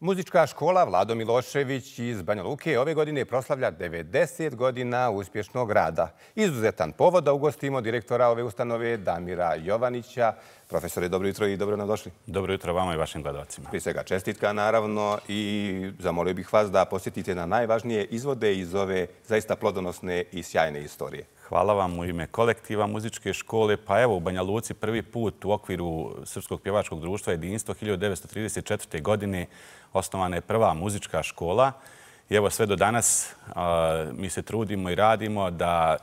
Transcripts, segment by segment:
Muzička škola Vlado Milošević iz Banja Luke ove godine proslavlja 90 godina uspješnog rada. Izuzetan povod da ugostimo direktora ove ustanove Damira Jovanića. Profesore, dobro jutro i dobro nam došli. Dobro jutro vama i vašim gledalcima. Prije svega čestitka, naravno, i zamolio bih vas da posjetite na najvažnije izvode iz ove zaista plodonosne i sjajne istorije. Hvala vam u ime kolektiva muzičke škole. Pa evo, u Banja Luci prvi put u okviru Srpskog pjevačkog društva Jedinstvo 1934. godine osnovana je prva muzička škola. I evo sve do danas mi se trudimo i radimo da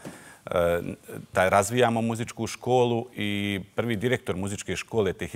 razvijamo muzičku školu i prvi direktor muzičke škole te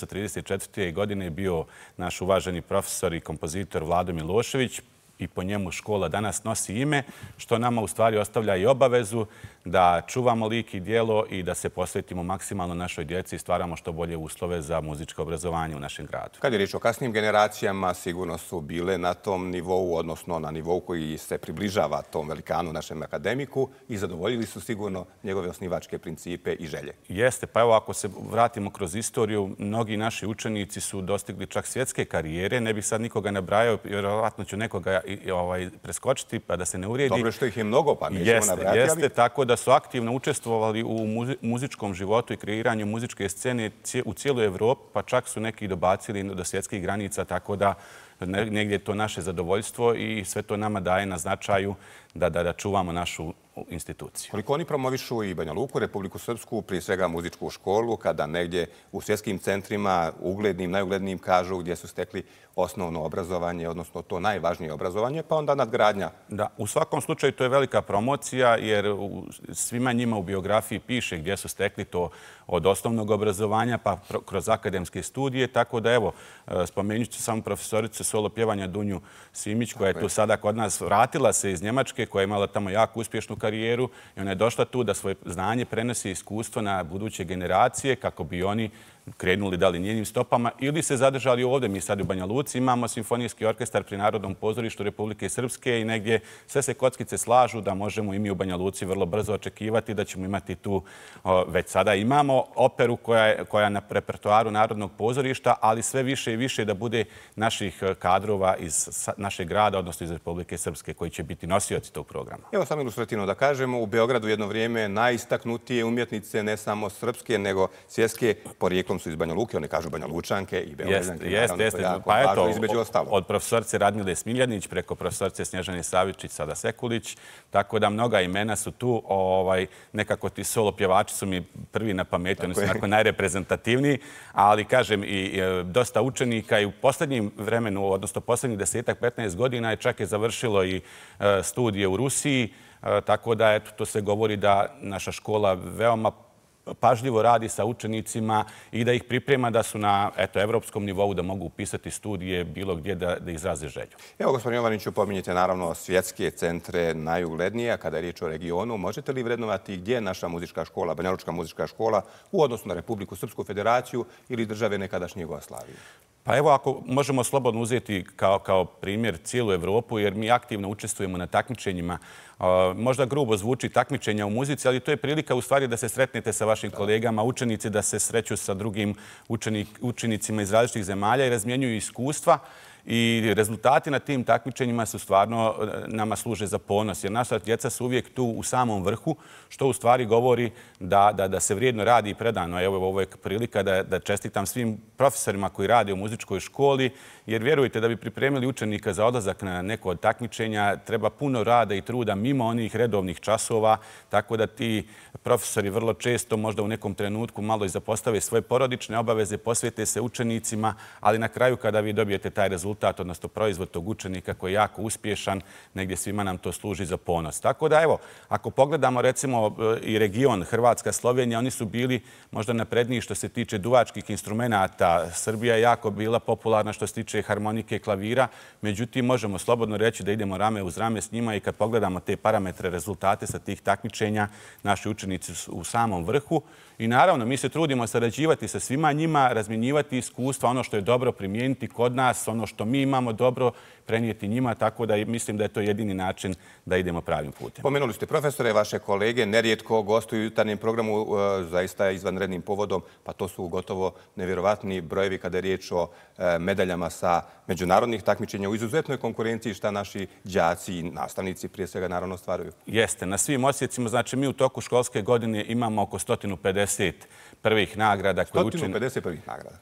1934. godine je bio naš uvaženi profesor i kompozitor Vlado Milošević. I po njemu škola danas nosi ime, što nama u stvari ostavlja i obavezu da čuvamo lik i djelo i da se posvetimo maksimalno našoj djeci i stvaramo što bolje uslove za muzičko obrazovanje u našem gradu. Kad je riječ o kasnim generacijama, sigurno su bile na tom nivou, odnosno na nivou koji se približava tom velikanu, našem akademiku, i zadovoljili su sigurno njegove osnivačke principe i želje. Jeste, pa evo ako se vratimo kroz istoriju, mnogi naši učenici su dostigli čak svjetske karijere. Ne bih sad nikoga nabrajao, vjerovatno ću nekoga preskočiti pa da se ne uvrijedi. Dobro što ih je mnogo, pa nećemo nabrajati. Jeste, tako da su aktivno učestvovali u muzičkom životu i kreiranju muzičke scene u cijeloj Evropi, pa čak su neki dobacili do svjetskih granica, tako da negdje je to naše zadovoljstvo i sve to nama daje na značaju da čuvamo našu instituciju. Koliko oni promovišu i Banja Luku, Republiku Srpsku, prije svega muzičku školu, kada negdje u svjetskim centrima, uglednim, najuglednijim, kažu gdje su stekli osnovno obrazovanje, odnosno to najvažnije obrazovanje, pa onda nadgradnja. Da, u svakom slučaju to je velika promocija, jer svima njima u biografiji piše gdje su stekli to od osnovnog obrazovanja pa kroz akademske studije, tako da evo, spomenut ću samo profesoricu solo pjevanja Dunju Simić, koja je tu sada kod nas, vratila se iz Njemačke, koja je imala tamo jako uspješnu karijeru i ona je došla tu da svoje znanje prenosi iskustvo na buduće generacije kako bi oni krenuli da li njenim stopama ili se zadržali ovdje. Mi sad u Banja Luci imamo simfonijski orkestar pri Narodnom pozorištu Republike Srpske i negdje sve se kockice slažu da možemo i mi u Banja Luci vrlo brzo očekivati da ćemo imati tu, već sada imamo operu koja je na repertoaru Narodnog pozorišta, ali sve više i više da bude naših kadrova iz našeg grada, odnosno iz Republike Srpske, koji će biti nosioci tog programa. Evo samo ilustrativno da kažemo, u Beogradu jedno vrijeme najistaknutije umjetnice, ne samo srpske, nego svjetske, porijeklom su iz Banja Luke, one kažu Banja Lučanke i Beograđanke. Jeste. Pa eto, od profesorice Radmile Smiljanić preko profesorice Snježane Savičić, sada Sekulić, tako da mnoga imena su tu. Nekako ti solo pjevači su mi prvi na pameti, oni su onako najreprezentativniji, ali kažem i dosta učenika i u posljednjem vremenu, odnosno posljednjih 10-15 godina je čak je završilo i studije u Rusiji, tako da to se govori da naša škola veoma pažljivo radi sa učenicima i da ih priprema da su na evropskom nivou, da mogu upisati studije bilo gdje da izraze želju. Evo, gospodin Jovaniću, pominjete naravno svjetske centre najuglednije, a kada je riječ o regionu, možete li vrednovati gdje je naša muzička škola, Banja Lučka muzička škola, u odnosu na Republiku Srpsku federaciju ili države nekadašnje Jugoslavije? Pa evo, ako možemo slobodno uzeti kao primjer cijelu Evropu, jer mi aktivno učestvujemo na takmičenjima. Možda grubo zvuči takmičenja u muzici, ali to je prilika u stvari da se sretnete sa vašim kolegama, učenici da se sreću sa drugim učenicima iz različitih zemalja i razmjenjuju iskustva. I rezultati na tim takmičenjima su stvarno nama služe za ponos, jer naša djeca su uvijek tu u samom vrhu, što u stvari govori da se vrijedno radi i predano. Evo, ovo je prilika da čestitam svim profesorima koji rade u muzičkoj školi, jer vjerujte da bi pripremili učenika za odlazak na neko od takmičenja treba puno rada i truda mimo onih redovnih časova, tako da ti profesori vrlo često možda u nekom trenutku malo i zapostave svoje porodične obaveze, posvete se učenicima, ali na kraju kada vi dobijete taj rezultat, odnosno proizvod tog učenika koji je jako uspješan, negdje svima nam to služi za ponos. Tako da evo, ako pogledamo recimo i region Hrvatska, Slovenija, oni su bili možda napredniji što se tiče duvačkih instrumenata. Srbija je jako bila popularna što se tiče harmonike, klavira, međutim možemo slobodno reći da idemo rame uz rame s njima i kad pogledamo te parametre, rezultate sa tih takmičenja, naši učenici su u samom vrhu. I naravno, mi se trudimo sarađivati sa svima njima, razmjenjivati iskustva, ono što je dobro primijeniti kod nas, ono što što mi imamo dobro prenijeti njima, tako da mislim da je to jedini način da idemo pravim putem. Pomenuli ste profesore, vaše kolege, nerijetko gostuju u jutarnjem programu, zaista izvanrednim povodom, pa to su gotovo nevjerovatni brojevi kada je riječ o medaljama sa međunarodnih takmičenja u izuzetnoj konkurenciji šta naši đaci i nastavnici prije svega naravno stvaraju. Jeste, na svim odsjecima, znači mi u toku školske godine imamo oko 150 prvih nagrada. 150 prvih nagrada?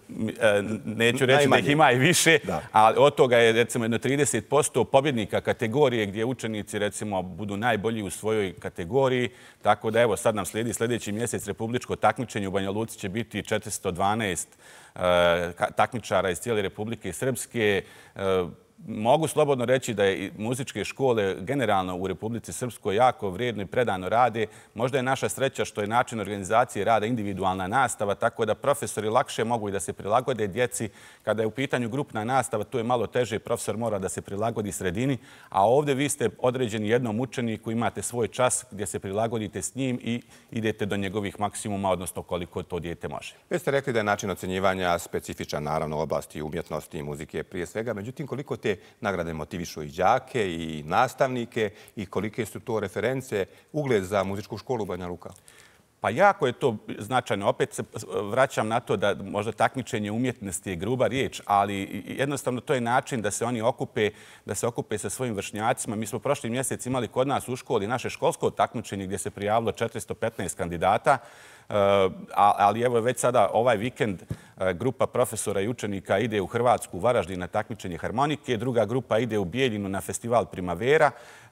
Neću reći da ih ima i više, ali od toga je recimo jedno 30% pobjednika kategorije gdje učenici recimo budu najbolji u svojoj kategoriji. Tako da evo sad nam slijedi sljedeći mjesec republičko takmičenje. U Banja Luci će biti 412 takmičara iz cijele Republike Srpske. Mogu slobodno reći da je muzičke škole generalno u Republici Srpskoj jako vrijedno i predano rade. Možda je naša sreća što je način organizacije rada individualna nastava, tako da profesori lakše mogu i da se prilagode djeci. Kada je u pitanju grupna nastava, tu je malo teže, profesor mora da se prilagodi sredini, a ovdje vi ste određeni jednom učeniku, imate svoj čas gdje se prilagodite s njim i idete do njegovih maksimuma, odnosno koliko to dijete može. Vi ste rekli da je način ocjenjivanja specifičan, naravno, u oblasti umjetnosti i muzike prije svega. Međutim, koliko te nagrade motivišu i đake i nastavnike i kolike su to reference, ugled za muzičku školu Banja Luka? Pa jako je to značajno. Opet se vraćam na to da možda takmičenje umjetnosti je gruba riječ, ali jednostavno to je način da se oni okupe sa svojim vršnjacima. Mi smo prošli mjesec imali kod nas u školi naše školsko takmičenje gdje se prijavilo 415 kandidata, ali evo već sada ovaj vikend grupa profesora i učenika ide u Hrvatsku, u Varaždin na takmičenje harmonike, druga grupa ide u Bijeljinu na festival Primavera,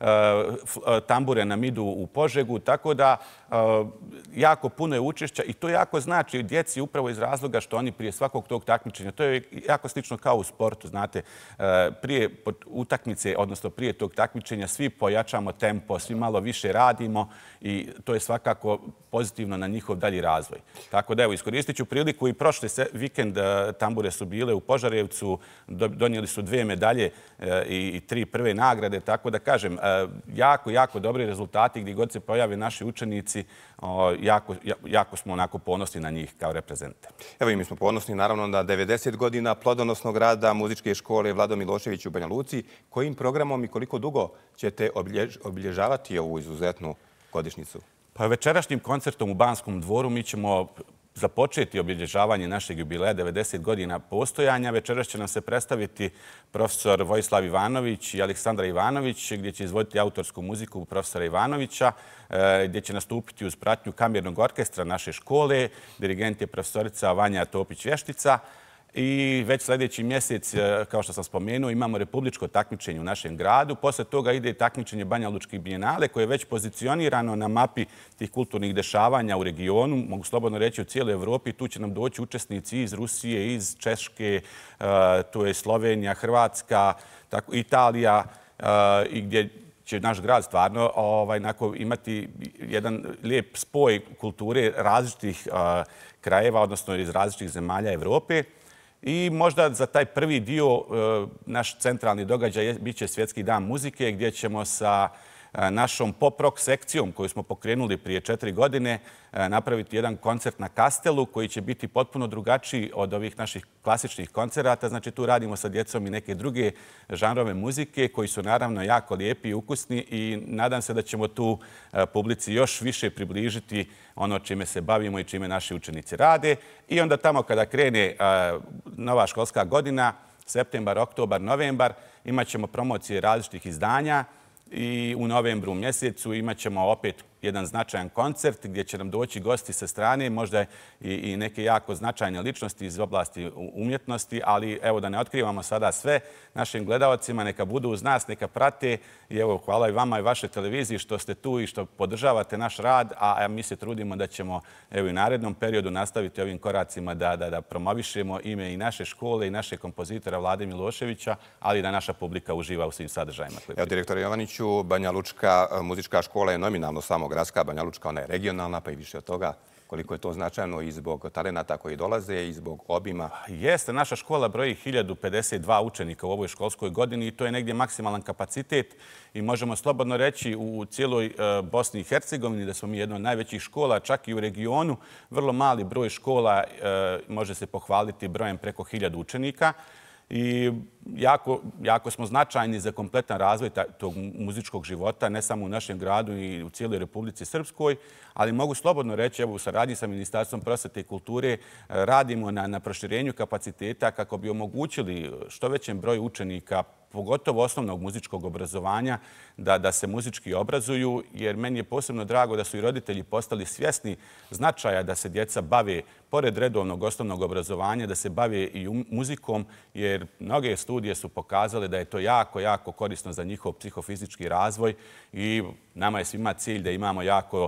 tambure nam idu u Požegu, tako da jako puno je učešća i to jako znači djeci upravo iz razloga što oni prije svakog tog takmičenja, to je jako slično kao u sportu, znate, prije utakmice, odnosno prije tog takmičenja svi pojačamo tempo, svi malo više radimo i to je svakako pozitivno na njihov dalji razvoj. Tako da evo, iskoristit ću priliku i prošli vikend tambure su bile u Požarevcu, donijeli su 2 medalje i 3 prve nagrade, tako da kažem, jako dobri rezultati gdje god se pojave naši učenici, jako smo onako ponosni na njih kao reprezente. Evo i mi smo ponosni naravno na 90 godina plodonosnog rada muzičke škole Vlado Milošević u Banja Luci. Kojim programom i koliko dugo ćete obilježavati ovu izuzetnu godišnjicu? Pa večerašnjim koncertom u Banskom dvoru mi ćemo započeti obilježavanje našeg jubileja 90 godina postojanja. Večeras će nam se predstaviti profesor Vojislav Ivanović i Aleksandra Ivanović, gdje će izvoditi autorsku muziku profesora Ivanovića, gdje će nastupiti uz pratnju kamernog orkestra naše škole. Dirigent je profesorica Vanja Topić-Vještica. I već sljedeći mjesec, kao što sam spomenuo, imamo republičko takmičenje u našem gradu. Posle toga ide takmičenje Banja Lučkih bijenale koje je već pozicionirano na mapi tih kulturnih dešavanja u regionu, mogu slobodno reći u cijeloj Evropi. Tu će nam doći učesnici iz Rusije, iz Češke, tu je Slovenija, Hrvatska, Italija i gdje će naš grad stvarno imati jedan lijep spoj kulture različitih krajeva, odnosno iz različitih zemalja Evrope. I možda za taj prvi dio naš centralni događaj bit će Svjetski dan muzike gdje ćemo sa našom pop-rock sekcijom koju smo pokrenuli prije 4 godine napraviti jedan koncert na Kastelu koji će biti potpuno drugačiji od ovih naših klasičnih koncerata. Znači tu radimo sa djecom i neke druge žanrove muzike koji su naravno jako lijepi i ukusni i nadam se da ćemo tu publici još više približiti ono čime se bavimo i čime naši učenici rade. I onda tamo kada krene nova školska godina, septembar, oktobar, novembar, imat ćemo promocije različitih izdanja. I u novembru mjesecu imat ćemo opet jedan značajan koncert gdje će nam doći gosti sa strane, možda i neke jako značajne ličnosti iz oblasti umjetnosti, ali evo da ne otkrivamo sada sve našim gledalcima, neka budu uz nas, neka prate i evo hvala i vama i vašoj televiziji što ste tu i što podržavate naš rad, a mi se trudimo da ćemo evo i u narednom periodu nastaviti ovim koracima da promovišemo ime i naše škole i naše kompozitora Vlade Miloševića, ali da naša publika uživa u svim sadržajima. Evo, direktore Jovaniću, Banja Lučka muzička škola je nominalno samo gradska, Banja Lučka ona je regionalna, pa i više od toga. Koliko je to značajno i zbog talenata koji dolaze i zbog obima? Jeste, naša škola broji 1052 učenika u ovoj školskoj godini i to je negdje maksimalan kapacitet i možemo slobodno reći u cijeloj Bosni i Hercegovini da smo mi jedna od najvećih škola, čak i u regionu. Vrlo mali broj škola može se pohvaliti brojem preko 1000 učenika. I jako smo značajni za kompletan razvoj tog muzičkog života, ne samo u našem gradu i u cijeloj Republici Srpskoj, ali mogu slobodno reći, evo u saradnji sa Ministarstvom prosvete i kulture radimo na proširenju kapaciteta kako bi omogućili što većem broju učenika, pogotovo osnovnog muzičkog obrazovanja, da se muzički obrazuju, jer meni je posebno drago da su i roditelji postali svjesni značaja da se djeca bave, pored redovnog osnovnog obrazovanja, da se bave i muzikom, jer mnoge studije su pokazale da je to jako, jako korisno za njihov psihofizički razvoj i nama je svima cilj da imamo jako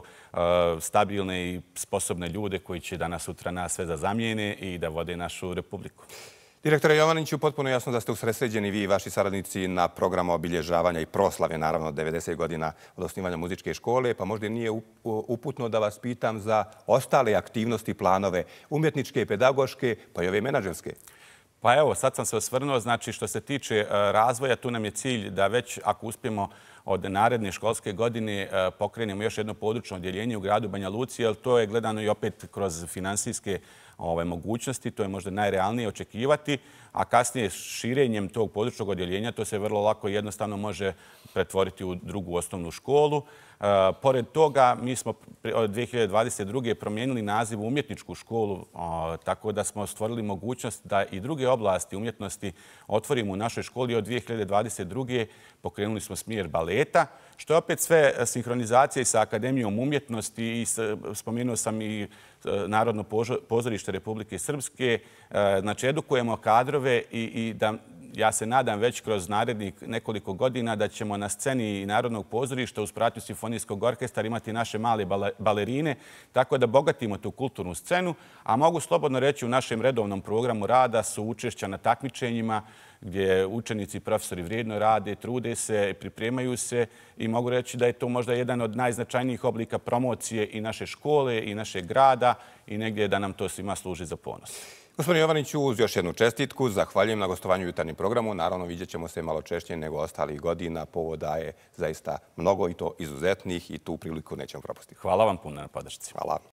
stabilne i sposobne ljude koji će danas sutra nas sve da zamijene i da vode našu republiku. Direktore Jovaniću, potpuno jasno da ste usredsređeni vi i vaši saradnici na programu obilježavanja i proslave, naravno, 90 godina od osnivanja muzičke škole, pa možda nije uputno da vas pitam za ostale aktivnosti i planove umjetničke, pedagoške, pa i ove menadžerske. Pa evo, sad sam se osvrnuo, znači što se tiče razvoja, tu nam je cilj da već, ako uspijemo od naredne školske godine, pokrenemo još jedno područno odjeljenje u gradu Banja Luci, jer to je gledano i opet kroz finansijske mogućnosti, to je možda najrealnije očekivati, a kasnije širenjem tog područnog odjeljenja to se vrlo lako i jednostavno može pretvoriti u drugu osnovnu školu. Pored toga, mi smo od 2022. promijenili naziv u umjetničku školu, tako da smo stvorili mogućnost da i druge oblasti umjetnosti otvorimo u našoj školi. Od 2022. pokrenuli smo smjer baleta, što je opet sve sinhronizacija i sa Akademijom umjetnosti i spomenuo sam i Narodno pozorište Republike Srpske. Znači, edukujemo kadrove i da ja se nadam već kroz narednih nekoliko godina da ćemo na sceni Narodnog pozorišta uz pratnju simfonijskog orkestra imati naše male balerine, tako da bogatimo tu kulturnu scenu, a mogu slobodno reći u našem redovnom programu rada su učešća na takmičenjima gdje učenici i profesori vrijedno rade, trude se, pripremaju se i mogu reći da je to možda jedan od najznačajnijih oblika promocije i naše škole i našeg grada i negdje da nam to svima služi za ponos. Gospodin Jovaniću, uz još jednu čestitku, zahvaljujem na gostovanju u jutarnjem programu. Naravno, vidjet ćemo se malo češće nego ostalih godina. Povoda je zaista mnogo i to izuzetnih i tu priliku nećemo propustiti. Hvala vam puno na podršci. Hvala.